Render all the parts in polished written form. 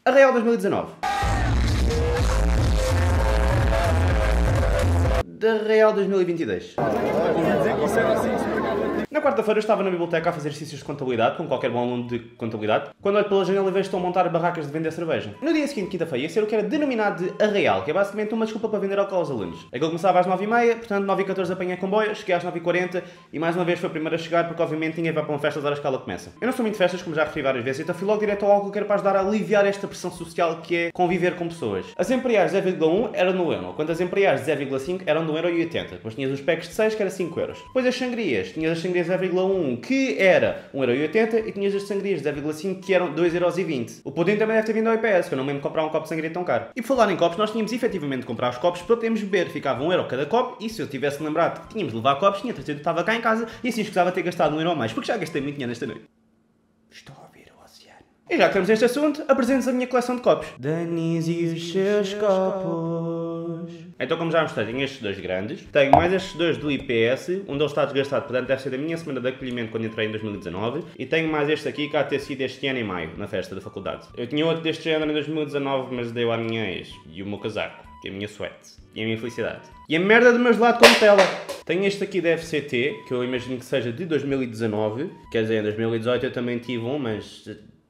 Arraial 2019. De Arraial 2022. Na quarta-feira eu estava na biblioteca a fazer exercícios de contabilidade, com qualquer bom aluno de contabilidade, quando olho pela janela e vejo que estão a montar barracas de vender cerveja. No dia seguinte, quinta-feira, ia ser o que era denominado de Arraial, que é basicamente uma desculpa para vender álcool aos alunos. Aquilo começava às 9h30, portanto 9h14 apanhei comboio, cheguei às 9h40 e mais uma vez foi o primeiro a chegar, porque obviamente ninguém vai para uma festa às horas que ela começa. Eu não sou muito de festas, como já referi várias vezes, então fui logo direto ao álcool que era para ajudar a aliviar esta pressão social que é conviver com pessoas. As Imperiais de 0,1 eram no euro, quanto as Imperiais de 0,5 eram no 1,80€. Depois tinhas os packs de 6 que era 5€. Depois as sangrias, tinhas as sangrias de 0,1 que era 1,80€ e tinhas as sangrias de 0,5 que eram 2,20€. O pudim também deve ter vindo ao IPS, que eu não me lembro de comprar um copo de sangria tão caro. E por falar em copos, nós tínhamos efetivamente de comprar os copos para podermos beber. Ficava 1€ cada copo e se eu tivesse lembrado que tínhamos de levar copos, tinha certeza que estava cá em casa e assim escusava ter gastado 1€ a mais, porque já gastei muito dinheiro esta noite. Estou a ouvir o oceano. E já que estamos neste assunto, apresento a minha coleção de copos. Denise e os seus copos. Então, como já mostrei, tenho estes dois grandes. Tenho mais estes dois do IPS, um deles está desgastado, portanto deve ser da minha semana de acolhimento quando entrei em 2019. E tenho mais este aqui, que há de ter sido este ano em maio, na festa da faculdade. Eu tinha outro deste género em 2019, mas dei-o à minha ex. E o meu casaco, que é a minha sweat. E a minha felicidade. E a merda do meu gelado com Nutella. Tenho este aqui da FCT, que eu imagino que seja de 2019. Quer dizer, em 2018 eu também tive um, mas...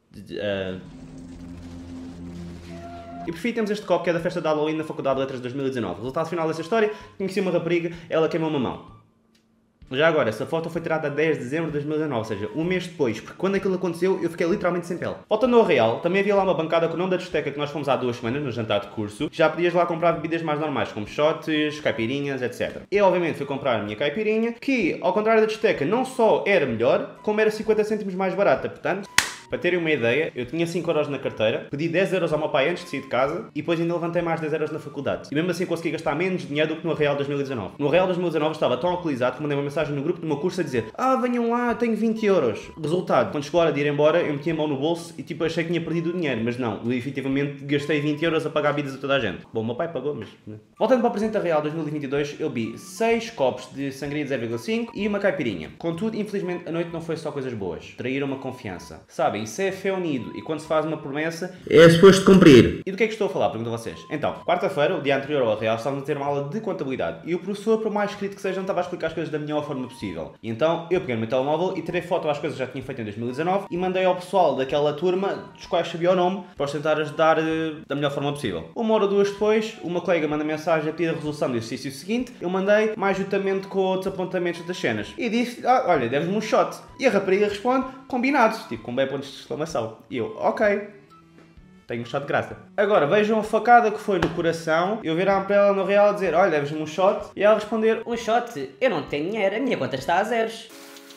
E por fim temos este copo que é da festa de Halloween na Faculdade de Letras de 2019. O resultado final dessa história, conheci uma rapariga, ela queimou uma mão. Já agora, essa foto foi tirada a 10 de dezembro de 2019, ou seja, um mês depois, porque quando aquilo aconteceu eu fiquei literalmente sem pele. Voltando ao Arraial, também havia lá uma bancada com o nome da discoteca que nós fomos há 2 semanas no jantar de curso. Já podias lá comprar bebidas mais normais, como shots, caipirinhas, etc. Eu obviamente fui comprar a minha caipirinha, que ao contrário da discoteca não só era melhor, como era 50 cêntimos mais barata, portanto... Para terem uma ideia, eu tinha 5€ na carteira, pedi 10€ ao meu pai antes de sair de casa e depois ainda levantei mais 10€ na faculdade. E mesmo assim consegui gastar menos dinheiro do que no Arraial 2019. No Arraial 2019 estava tão alcoolizado que mandei uma mensagem no grupo do meu curso a dizer: venham lá, tenho 20€. Resultado, quando chegou a hora de ir embora, eu meti a mão no bolso e tipo achei que tinha perdido o dinheiro, mas não, eu efetivamente gastei 20€ a pagar bebidas a toda a gente. Bom, o meu pai pagou, mas... Voltando para o presente Arraial 2022, eu vi 6 copos de sangria de 0,5 e uma caipirinha. Contudo, infelizmente, a noite não foi só coisas boas. Traíram-me a confiança. Sabem, isso é fé unido e quando se faz uma promessa é suposto cumprir. E do que é que estou a falar? Pergunto a vocês. Então, quarta-feira, o dia anterior ao Arraial, estávamos a ter uma aula de contabilidade e o professor, por mais escrito que seja, não estava a explicar as coisas da melhor forma possível. E então, eu peguei no meu telemóvel e tirei foto às coisas que já tinha feito em 2019 e mandei ao pessoal daquela turma, dos quais sabia o nome, para os tentar ajudar da melhor forma possível. 1 hora ou 2 depois, uma colega manda mensagem a pedir a resolução do exercício seguinte, eu mandei, mais juntamente com outros apontamentos das cenas. E disse: olha, deves-me um shot. E a rapariga responde: combinado, tipo, com bem pontos de exclamação. E eu: ok, tenho um shot de graça. Agora, vejam a facada que foi no coração, eu virar para ela no Real dizer: olha, deves-me um shot, e ela responder: um shot? Eu não tenho dinheiro, a minha conta está a zeros.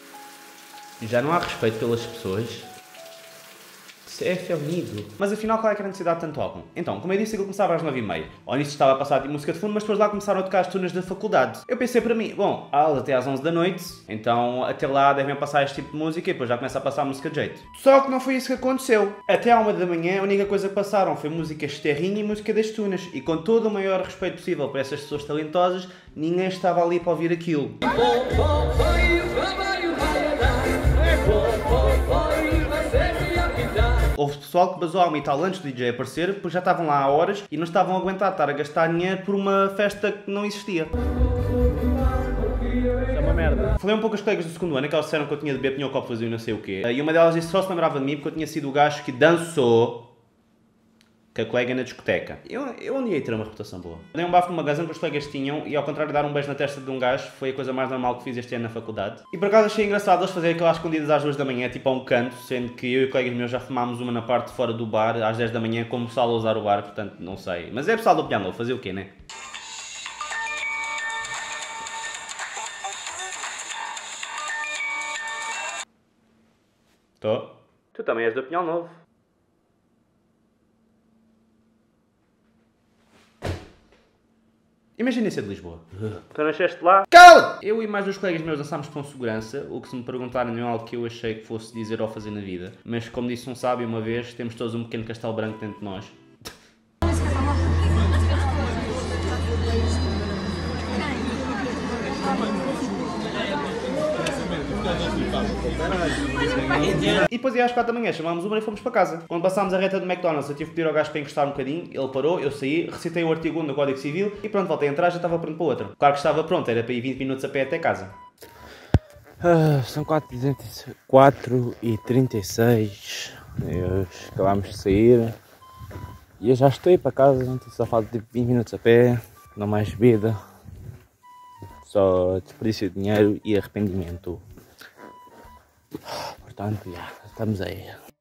Já não há respeito pelas pessoas. Isso é felido. Mas afinal, qual é que era a necessidade de tanto álcool? Então, como eu disse, aquilo começava às 9h30. Ao início estava a passar de música de fundo, mas depois lá começaram a tocar as turnas da faculdade. Eu pensei para mim: bom, a aula até às 11 da noite, então até lá devem passar este tipo de música e depois já começa a passar música de jeito. Só que não foi isso que aconteceu. Até à 1 da manhã, a única coisa que passaram foi música esterrinha e música das tunas. E com todo o maior respeito possível para essas pessoas talentosas, ninguém estava ali para ouvir aquilo. Houve pessoal que basou a metal antes do DJ aparecer, pois já estavam lá há horas e não estavam a aguentar estar a gastar dinheiro por uma festa que não existia. Isso é uma merda. Falei um pouco com as colegas do segundo ano, que elas disseram que eu tinha de beber, tinha o copo vazio e não sei o quê. E uma delas disse que só se lembrava de mim porque eu tinha sido o gajo que dançou com a colega na discoteca. Eu um dia ia ter uma reputação boa. Dei um bafo numa gazão que os colegas tinham e ao contrário de dar um beijo na testa de um gajo, foi a coisa mais normal que fiz este ano na faculdade. E por acaso achei engraçado eles fazerem aquelas escondidas às 2 da manhã, tipo a um canto, sendo que eu e colegas meus já fumámos uma na parte de fora do bar às 10 da manhã como pessoal a usar o bar, portanto não sei. Mas é pessoal do piano, fazer o quê, né? Tô? Tu também és do Pinhal Novo. Imagina ser de Lisboa. Tu nasceste lá. Cala! Eu e mais 2 colegas meus dançámos com segurança, o que se me perguntarem não é algo que eu achei que fosse dizer ou fazer na vida. Mas como disse um sábio uma vez, temos todos um pequeno castelo branco dentro de nós. E depois ia às 4 da manhã, chamámos Uber e fomos para casa. Quando passámos a reta do McDonald's, eu tive que pedir ao gajo para encostar um bocadinho, ele parou, eu saí, recitei o artigo 1 do Código Civil e pronto, voltei a entrar, já estava pronto para o outro. Claro que estava pronto, era para ir 20 minutos a pé até casa. São 4h36. Acabámos de sair. E eu já estou aí para casa, só falta tipo 20 minutos a pé, não mais bebida. Só desperdício de dinheiro e arrependimento. Portanto, já, estamos aí.